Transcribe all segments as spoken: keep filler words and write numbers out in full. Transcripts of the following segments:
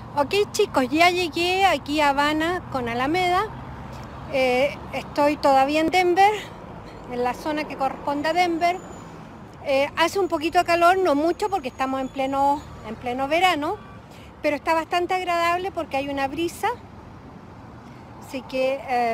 Ok chicos, ya llegué aquí a Habana con Alameda. Eh, estoy todavía en Denver, en la zona que corresponde a Denver. Eh, hace un poquito de calor, no mucho porque estamos en pleno, en pleno verano, pero está bastante agradable porque hay una brisa, así que eh,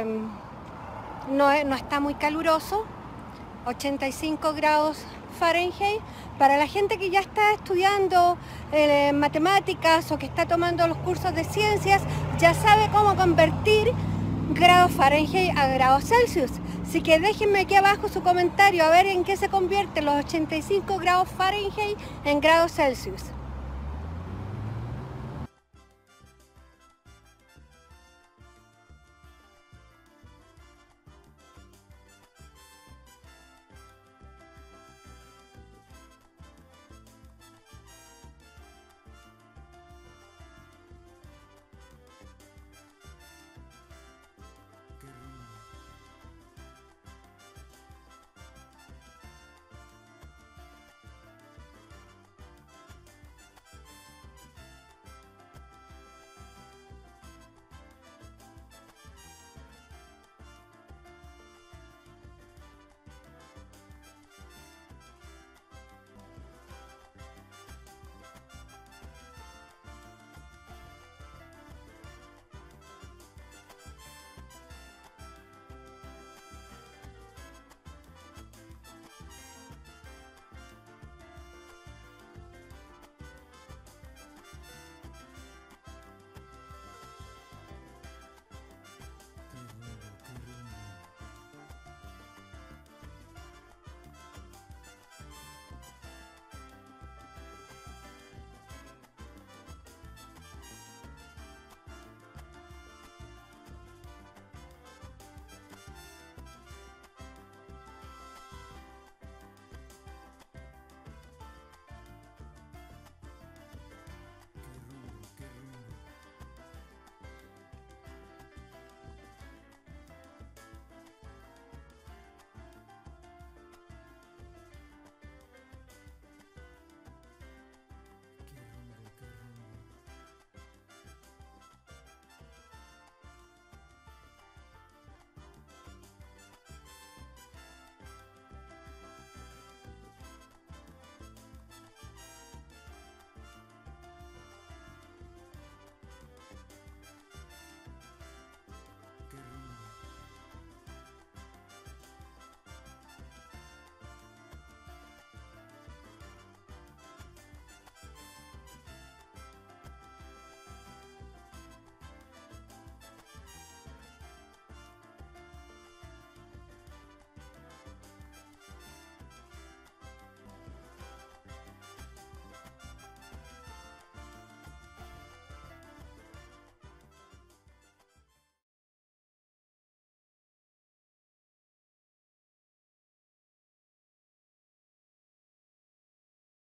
no, no está muy caluroso. ochenta y cinco grados Fahrenheit. Para la gente que ya está estudiando eh, matemáticas o que está tomando los cursos de ciencias, ya sabe cómo convertir grados Fahrenheit a grados Celsius. Así que déjenme aquí abajo su comentario a ver en qué se convierten los ochenta y cinco grados Fahrenheit en grados Celsius.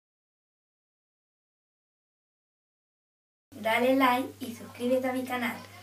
Dale like y suscríbete a mi canal.